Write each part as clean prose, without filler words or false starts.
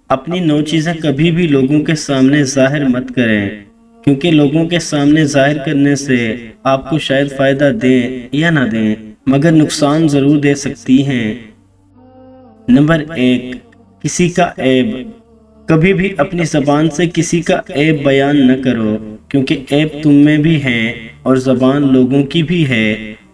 اپنی نوچیزیں کبھی بھی لوگوں کے سامنے ظاہر مت کریں، کیونکہ لوگوں کے سامنے ظاہر کرنے سے آپ کو شاید فائدہ دیں یا نہ دیں، مگر نقصان ضرور دے سکتی ہیں۔ نمبر 1، کسی کا عیب۔ کبھی بھی اپنی زبان سے کسی کا عیب بیان نہ کرو، کیونکہ عیب تم میں بھی ہیں اور زبان لوگوں کی بھی ہے۔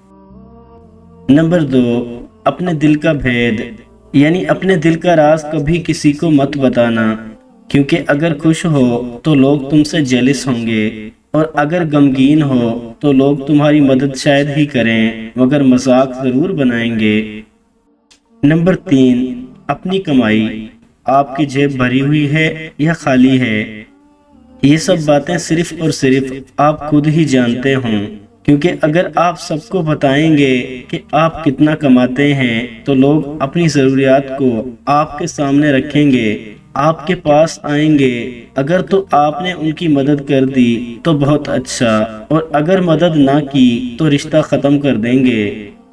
نمبر 2، اپنے دل کا بھید، یعنی اپنے دل کا راز کبھی کسی کو مت بتانا، کیونکہ اگر خوش ہو تو لوگ تم سے جیلس ہوں گے، اور اگر غمگین ہو تو لوگ تمہاری مدد شاید ہی کریں مگر مذاق ضرور بنائیں گے۔ نمبر 3، اپنی کمائی۔ آپ کی جیب بھری ہوئی ہے یا خالی ہے، یہ سب باتیں صرف اور صرف آپ خود ہی جانتے ہوں، کیونکہ اگر آپ سب کو بتائیں گے کہ آپ کتنا کماتے ہیں تو لوگ اپنی ضروریات کو آپ کے سامنے رکھیں گے، آپ کے پاس آئیں گے۔ اگر تو آپ نے ان کی مدد کر دی تو بہت اچھا، اور اگر مدد نہ کی تو رشتہ ختم کر دیں گے۔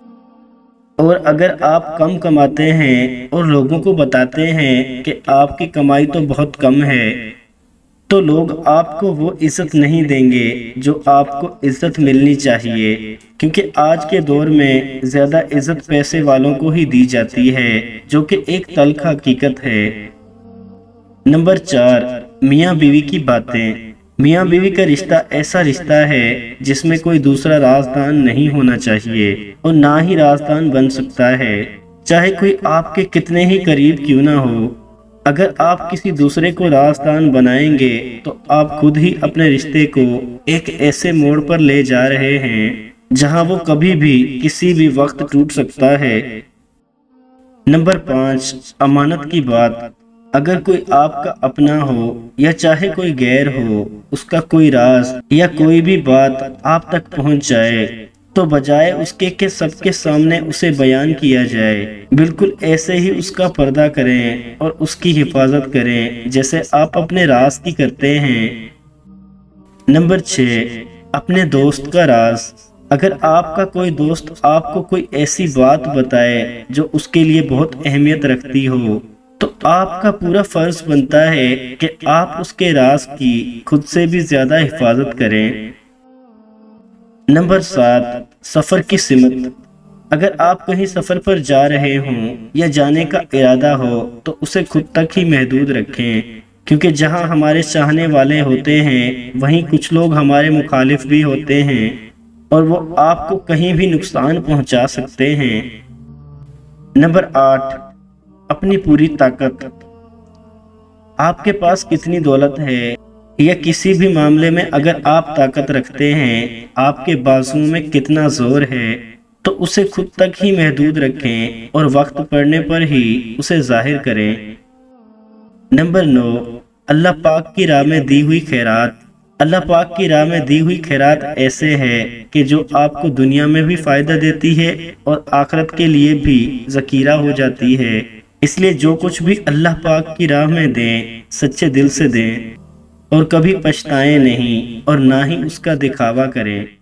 اور اگر آپ کم کماتے ہیں اور لوگوں کو بتاتے ہیں کہ آپ کی کمائی تو بہت کم ہے، تو لوگ آپ کو وہ عزت نہیں دیں گے جو آپ کو عزت ملنی چاہیے، کیونکہ آج کے دور میں زیادہ عزت پیسے والوں کو ہی دی جاتی ہے، جو کہ ایک تلخ حقیقت ہے۔ نمبر 4، میاں بیوی کی باتیں۔ میاں بیوی کا رشتہ ایسا رشتہ ہے جس میں کوئی دوسرا رازدان نہیں ہونا چاہیے، اور نہ ہی رازدان بن سکتا ہے، چاہے کوئی آپ کے کتنے ہی قریب کیوں نہ ہو۔ اگر آپ کسی دوسرے کو رازدان بنائیں گے تو آپ خود ہی اپنے رشتے کو ایک ایسے موڑ پر لے جا رہے ہیں جہاں وہ کبھی بھی کسی بھی وقت ٹوٹ سکتا ہے۔ نمبر 5، امانت کی بات۔ اگر کوئی آپ کا اپنا ہو یا چاہے کوئی غیر ہو، اس کا کوئی راز یا کوئی بھی بات آپ تک پہنچ جائے تو بجائے اس کے کہ سب کے سامنے اسے بیان کیا جائے، بالکل ایسے ہی اس کا پردہ کریں اور اس کی حفاظت کریں جیسے آپ اپنے راز کی کرتے ہیں۔ نمبر 6، اپنے دوست کا راز۔ اگر آپ کا کوئی دوست آپ کو کوئی ایسی بات بتائے جو اس کے لیے بہت اہمیت رکھتی ہو، تو آپ کا پورا فرض بنتا ہے کہ آپ اس کے راز کی خود سے بھی زیادہ حفاظت کریں۔ نمبر 7، سفر کی سمت۔ اگر آپ کہیں سفر پر جا رہے ہوں یا جانے کا ارادہ ہو تو اسے خود تک ہی محدود رکھیں، کیونکہ جہاں ہمارے چاہنے والے ہوتے ہیں وہیں کچھ لوگ ہمارے مخالف بھی ہوتے ہیں، اور وہ آپ کو کہیں بھی نقصان پہنچا سکتے ہیں۔ نمبر 8، اپنی پوری طاقت۔ آپ کے پاس کتنی دولت ہے یا کسی بھی معاملے میں اگر آپ طاقت رکھتے ہیں، آپ کے بازوؤں میں کتنا زور ہے، تو اسے خود تک ہی محدود رکھیں اور وقت پڑنے پر ہی اسے ظاہر کریں۔ نمبر 9، اللہ پاک کی راہ میں دی ہوئی خیرات۔ اللہ پاک کی راہ میں دی ہوئی خیرات ایسے ہے کہ جو آپ کو دنیا میں بھی فائدہ دیتی ہے اور آخرت کے لیے بھی ذخیرہ ہو جاتی ہے، اس لیے جو کچھ بھی اللہ پاک کی راہ میں دیں سچے دل سے دیں، اور کبھی پچھتائیں نہیں اور نہ ہی اس کا دکھاوا کریں۔